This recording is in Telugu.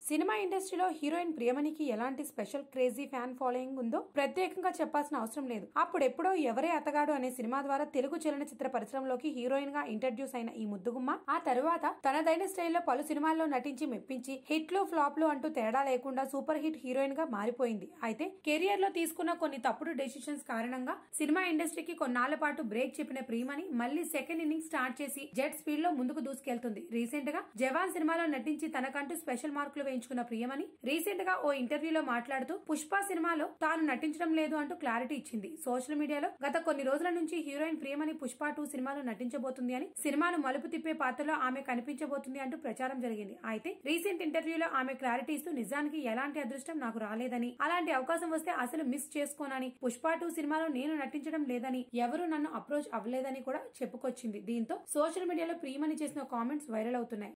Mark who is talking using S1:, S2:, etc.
S1: సినిమా ఇండస్ట్రీలో హీరోయిన్ ప్రియమణికి ఎలాంటి స్పెషల్ క్రేజీ ఫ్యాన్ ఫాలోయింగ్ ఉందో ప్రత్యేకంగా చెప్పాల్సిన అవసరం లేదు. అప్పుడెప్పుడో ఎవరే అతగాడు అనే సినిమా ద్వారా తెలుగు చలనచిత్ర పరిశ్రమలోకి హీరోయిన్ గా ఇంట్రడ్యూస్ అయిన ఈ ముద్దుగుమ్మ ఆ తరువాత తనదైన స్టైల్లో పలు సినిమాల్లో నటించి మెప్పించి హిట్లు ఫ్లాప్లు అంటూ తేడా లేకుండా సూపర్ హిట్ హీరోయిన్ గా మారిపోయింది. అయితే కెరియర్ లో తీసుకున్న కొన్ని తప్పుడు డెసిషన్స్ కారణంగా సినిమా ఇండస్ట్రీకి కొన్నాళ్ల పాటు బ్రేక్ చెప్పిన ప్రియమణి మళ్లీ సెకండ్ ఇన్నింగ్స్ స్టార్ట్ చేసి జెట్ స్పీడ్ లో ముందుకు దూసుకెళ్తుంది. రీసెంట్ గా జవాన్ సినిమాలో నటించి తనకంటూ స్పెషల్ మార్కులు వేయించుకున్న ప్రియమణి రీసెంట్ గా ఓ ఇంటర్వ్యూలో మాట్లాడుతూ పుష్ప సినిమాలో తాను నటించడం లేదు అంటూ క్లారిటీ ఇచ్చింది. సోషల్ మీడియాలో గత కొన్ని రోజుల నుంచి హీరోయిన్ ప్రియమణి పుష్ప 2 సినిమాలో నటించబోతుంది అని, సినిమాను మలుపు తిప్పే పాత్రలో ఆమె కనిపించబోతుంది అంటూ ప్రచారం జరిగింది. అయితే రీసెంట్ ఇంటర్వ్యూలో ఆమె క్లారిటీ ఇస్తూ నిజానికి ఎలాంటి అదృష్టం నాకు రాలేదని, అలాంటి అవకాశం వస్తే అసలు మిస్ చేసుకోనని, పుష్ప 2 సినిమాలో నేను నటించడం లేదని, ఎవరు నన్ను అప్రోచ్ అవ్వలేదని కూడా చెప్పుకొచ్చింది. దీంతో సోషల్ మీడియాలో ప్రియమణి చేసిన కామెంట్స్ వైరల్ అవుతున్నాయి.